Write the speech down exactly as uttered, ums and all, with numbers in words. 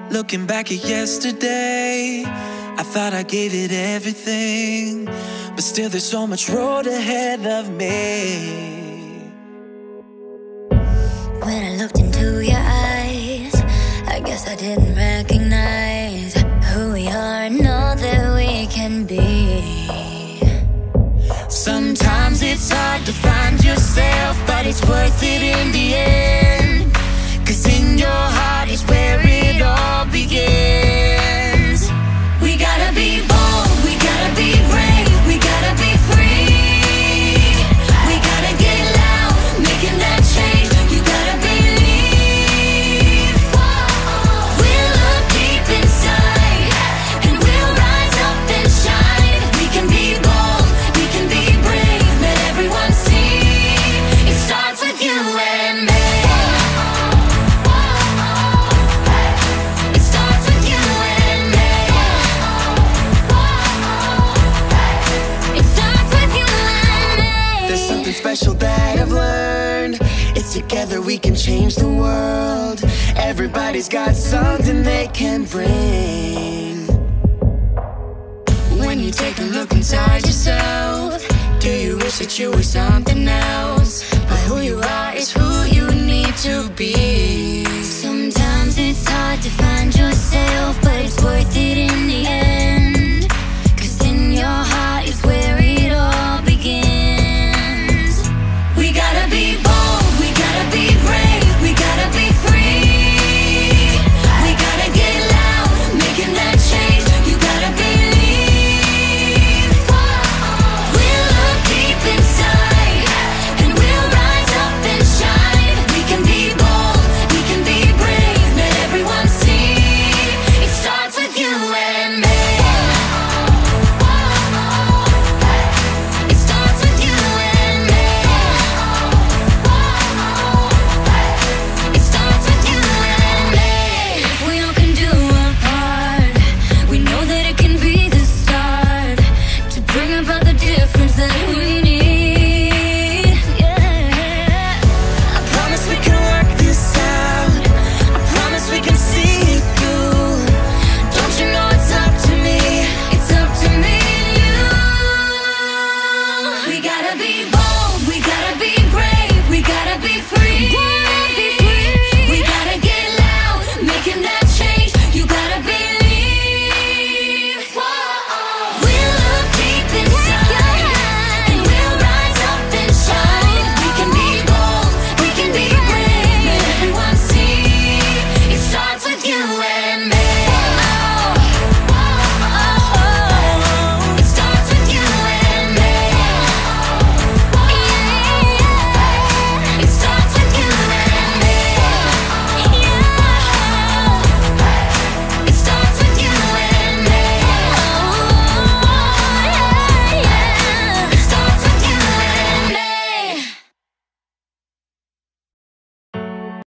Looking back at yesterday, I thought I gave it everything, but still there's so much road ahead of me. When I looked into your eyes, I guess I didn't recognize who we are and all that we can be. Sometimes it's hard to find yourself, but it's worth it in the end, 'cause in your heart is where it all begins. We gotta be bold, we gotta be brave, we gotta be free. We gotta get loud, making that change. You gotta believe. We'll look deep inside, and we'll rise up and shine. We can be bold, we can be brave, let everyone see. It starts with you and me. Special that I've learned, it's together we can change the world. Everybody's got something they can bring. When you take a look inside yourself, do you wish that you were something else?